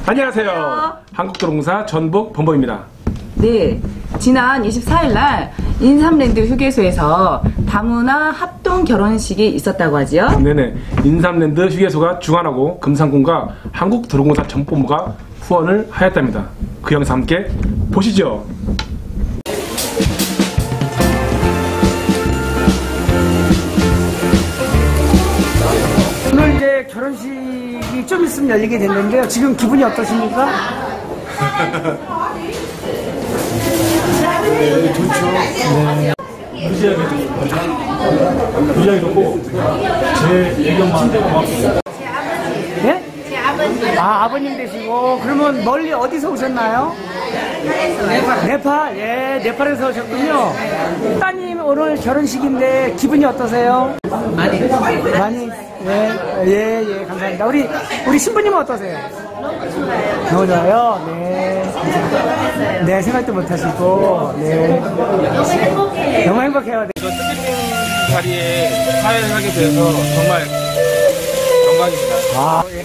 안녕하세요. 한국도로공사 전북본부입니다. 네, 지난 24일 날 인삼랜드 휴게소에서 다문화 합동 결혼식이 있었다고 하지요? 네네. 인삼랜드 휴게소가 주관하고 금산군과 한국도로공사 전북본부가 후원을 하였답니다. 그 영상 함께 보시죠. 오늘 이제 결혼식이 좀 있으면 열리게 됐는데요. 지금 기분이 어떠십니까? 네, 좋죠. 네. 무지하게 좋고 제 예견만 고맙습니다. 네? 제 아버님. 아, 아버님 되시고. 그러면 멀리 어디서 오셨나요? 네팔. 예, 네팔에서 오셨군요. 따님 오늘 결혼식인데 기분이 어떠세요? 많이. 예, 감사합니다. 우리 신부님은 어떠세요? 너무 좋아요. 네. 네, 생각도 못 하시고. 네. 너무 행복해요. 네. 이런 뜻깊은 자리에 사회를 하게 되어서 정말 영광입니다. 아, 예.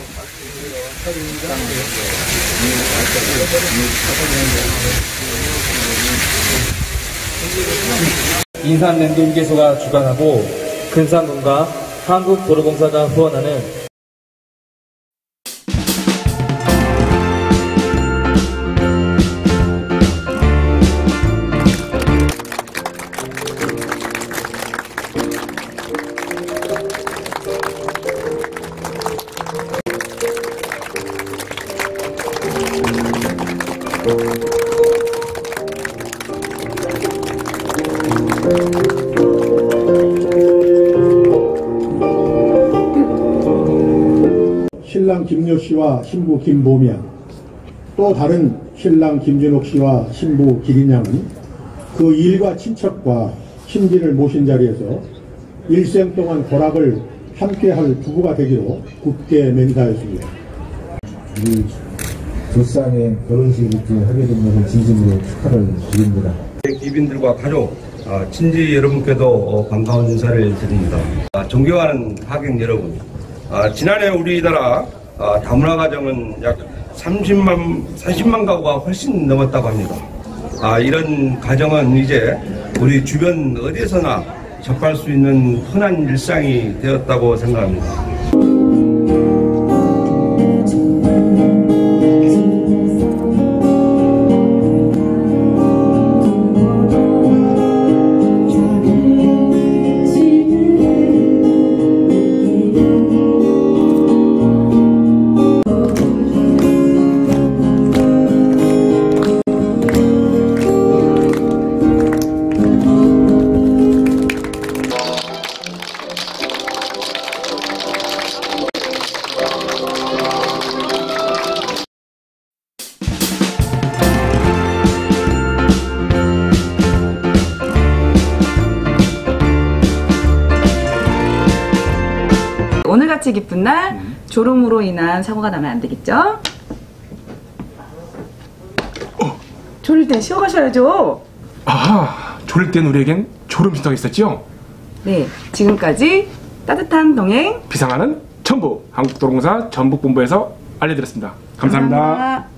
인삼랜드 휴게소가 주관하고 금산군과 한국도로공사가 후원하는 신랑 김여 씨와 신부 김보미 양, 또 다른 신랑 김준옥 씨와 신부 기린 양은 그 일과 친척과 친지를 모신 자리에서 일생 동안 고락을 함께할 부부가 되기로 굳게 맹세하였습니다. 이 두 쌍의 결혼식을 하게 된 것을 진심으로 축하를 드립니다. 귀빈들과 가족, 친지 여러분께도 반가운 인사를 드립니다. 존경하는 하객 여러분, 지난해 우리나라 다문화 가정은 약 40만 가구가 훨씬 넘었다고 합니다. 이런 가정은 이제 우리 주변 어디에서나 접할 수 있는 흔한 일상이 되었다고 생각합니다. 오늘같이 기쁜 날 졸음으로 인한 사고가 나면 안 되겠죠? 졸릴 땐 쉬어가셔야죠. 졸릴 땐 우리에겐 졸음쉼터가 있었죠? 네, 지금까지 따뜻한 동행 비상하는 전북 한국도로공사 전북본부에서 알려드렸습니다. 감사합니다.